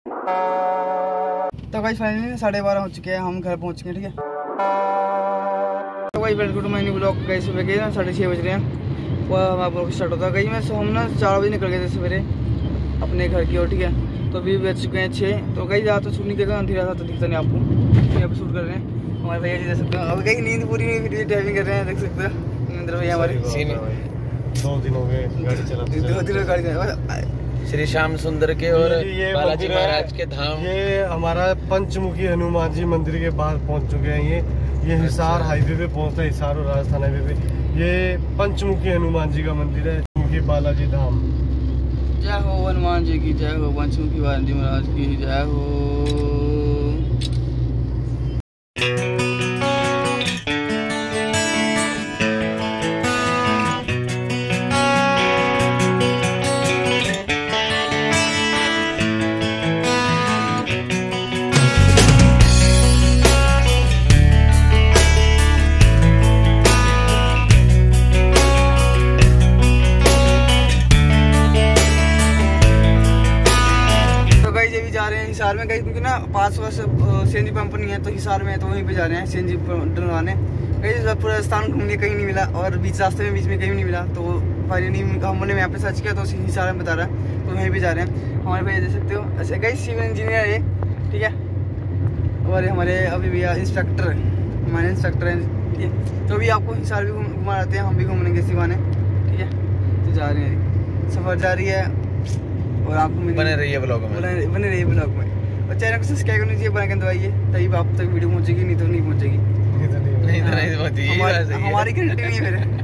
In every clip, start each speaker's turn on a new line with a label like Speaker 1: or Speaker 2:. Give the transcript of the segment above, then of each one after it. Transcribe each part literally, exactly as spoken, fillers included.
Speaker 1: तो भाई फाइनली साढ़े बारह हो चुके हैं, हम घर पहुंच गए। ठीक है तो भाई welcome to my new blog. गई सुबह के ना साढ़े छः बज रहे हैं, वह हमारा ब्लॉग स्टार्ट होता है। गई मैं हम ना चार बजे निकल गए थे सवेरे अपने घर की ओर। ठीक है तो अभी बज चुके हैं छः। तो कहीं ज़्यादा तो शूट नहीं देगा, अंधेरा था तो दिखता नहीं आपको। तो यहाँ पर शूट कर रहे हैं हमारे भैया जी, देख सकते हो। अब कहीं नींद पूरी नहीं, फिर ड्राइविंग कर रहे हैं, देख सकते हो। इंद्र भैया हमारे
Speaker 2: दो दिन हो गए गाड़ी चलाते,
Speaker 1: दो दिन गाड़ी चला।
Speaker 3: श्री श्याम सुंदर के और
Speaker 2: ये
Speaker 3: बालाजी महाराज के धाम।
Speaker 2: ये हमारा पंचमुखी हनुमान जी मंदिर के बाहर पहुंच चुके हैं। ये ये हिसार हाईवे पे पहुंचता है, हिसार और राजस्थान हाईवे पे। ये पंचमुखी हनुमान जी का मंदिर है, पंचमुखी बालाजी धाम।
Speaker 1: जय हो हनुमान जी की जय हो, पंचमुखी बालाजी महाराज की जय हो। हिसार में गई क्योंकि ना पास से सीएनजी पंप नहीं है, तो हिसार में है तो वहीं पे जा रहे हैं सीएनजी डलवाने। कहीं पूरा राजस्थान घूमने कहीं नहीं मिला, और बीच रास्ते में बीच में कहीं नहीं मिला। तो फाइनली हमने यहाँ पे सर्च किया तो हिसार में बता रहा है, तो वहीं पे जा रहे हैं। हमारे भैया देख सकते हो, ऐसे कई सिविल इंजीनियर है। ठीक है और हमारे अभी भैया इंस्ट्रक्टर, हमारे इंस्ट्रक्टर हैं। ठीक है तो अभी आपको हिसार भी घुमा रहे हैं, हम भी घूमने सिवाने। ठीक है तो जा रहे हैं, सफ़र जारी है और आपको
Speaker 3: बने रहिए ब्लॉग में,
Speaker 1: बने रहिए ब्लॉग में। और चैनल को सब्सक्राइब करनी चाहिए, बना के दबाइए, तभी आप तक वीडियो पहुंचेगी, नहीं तो नहीं पहुंचेगी।
Speaker 3: नहीं तो नहीं पहुंचेगी,
Speaker 1: हमारी गारंटी नहीं है फिर।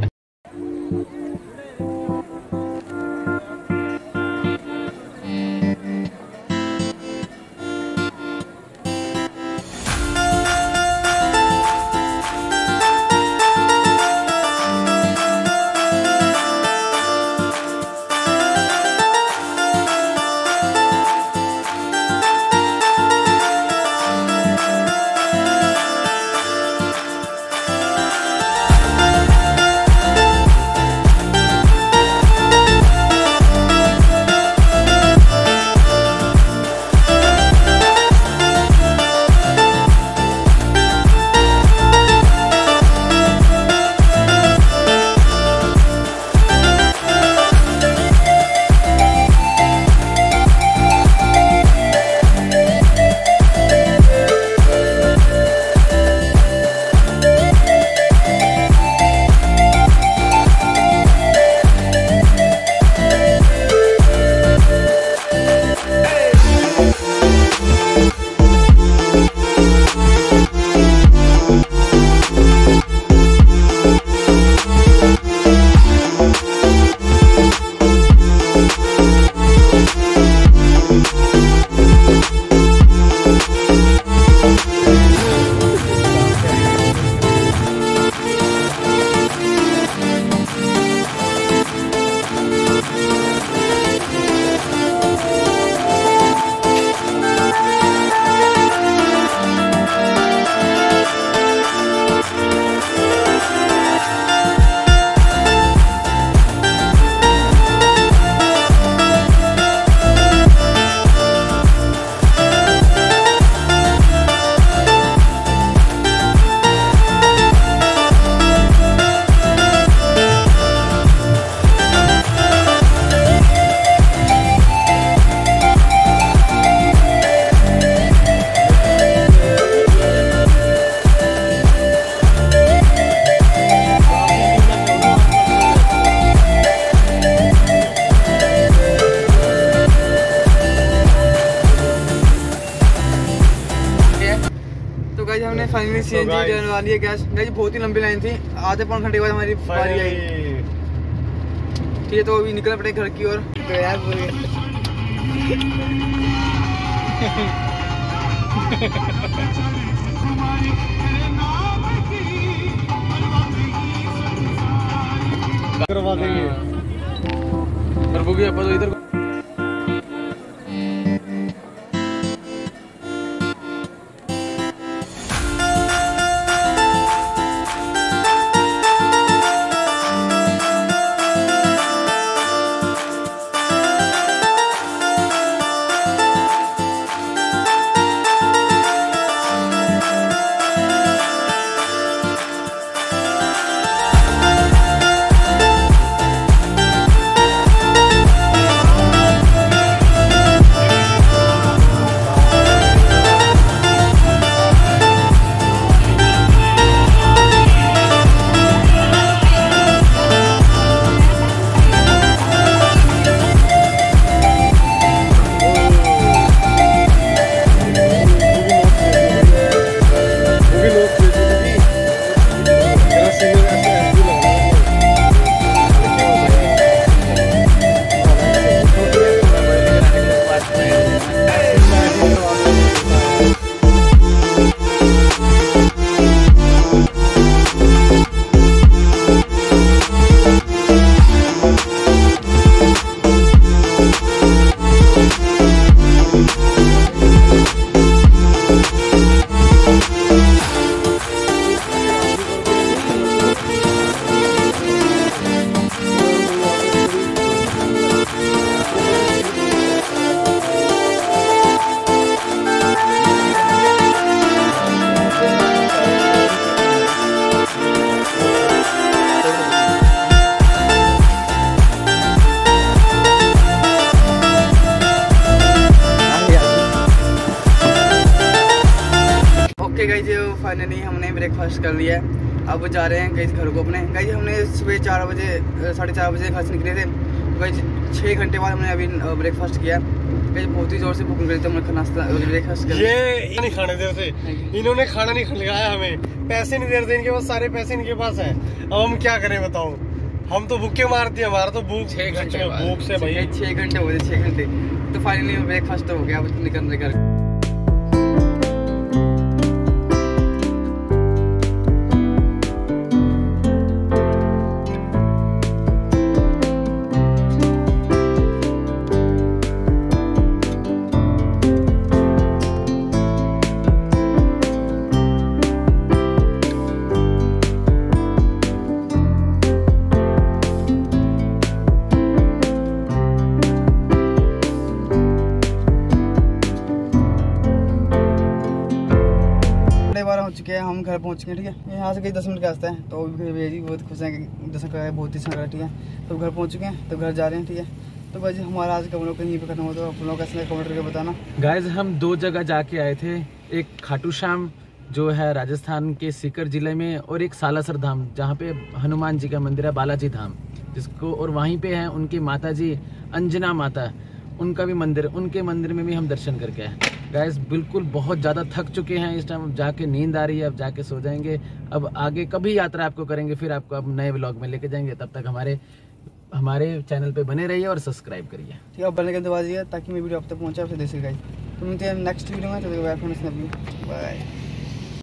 Speaker 1: हमने फाइनली सीएनजी डलवा लिया गैस। गाइस बहुत ही लंबी लाइन थी, आधे पौन घंटे के बाद हमारी बारी आई। ठीक है तो अभी निकल पड़े घर की ओर। तो यार
Speaker 2: करवा देंगे
Speaker 1: प्रभु की अपन तो इधर फाइनली हमने ब्रेकफास्ट कर लिया है। अब जा रहे हैं गाइस घर को अपने। गाइस हमने सुबह चार बजे साढ़े चार बजे घर से निकले थे। गाइस छः घंटे बाद हमने अभी ब्रेकफास्ट किया। गाइस बहुत ही जोर से भूख लग रही थी, हमने नाश्ता ब्रेकफास्ट कर
Speaker 2: ये नहीं खाने दे रहे थे, इन्होंने खाना नहीं खिलाया हमें, पैसे नहीं दे रहे थे, इनके पास सारे पैसे इनके पास है। अब हम क्या करें बताओ, हम तो भूखे मारते हैं, हमारा तो भूख
Speaker 3: छः घंटे
Speaker 2: भूख से भाई
Speaker 1: छः घंटे हो गए, छः घंटे तो फाइनली ब्रेकफास्ट हो गया। अब निकल रहे घर। हो चुके हैं, हम घर पहुंच गए। ठीक है, यहाँ से कहीं दस मिनट का रास्ता है, तो भैया जी बहुत खुश हैं कि दर्शन कराया, बहुत ही अच्छा लगा। ठीक है, तो घर पहुंच चुके हैं, तो घर जा रहे हैं। ठीक है, तो भाई हमारा आज का ब्लॉग कहीं पे खत्म हो, तो आप लोग कैसे कमेंट करके बताना।
Speaker 3: गाइस हम दो जगह जाके आए थे, एक खाटू श्याम जो है राजस्थान के सीकर जिले में, और एक सालासर धाम जहाँ पे हनुमान जी का मंदिर है, बालाजी धाम जिसको, और वहीं पे है उनकी माता जी अंजना माता, उनका भी मंदिर, उनके मंदिर में भी हम दर्शन करके आए। गाइस बिल्कुल बहुत ज़्यादा थक चुके हैं इस टाइम, अब जाके नींद आ रही है, अब जाके सो जाएंगे। अब आगे कभी यात्रा आपको करेंगे, फिर आपको अब नए व्लॉग में लेके जाएंगे। तब तक हमारे हमारे चैनल पे बने रहिए और सब्सक्राइब करिए।
Speaker 1: ठीक है, बने के दबा दीजिए ताकि मेरी वीडियो आप तक पहुँचे, आपसे देख सके। तो मिलते हैं नेक्स्ट वीडियो में, तो बाय।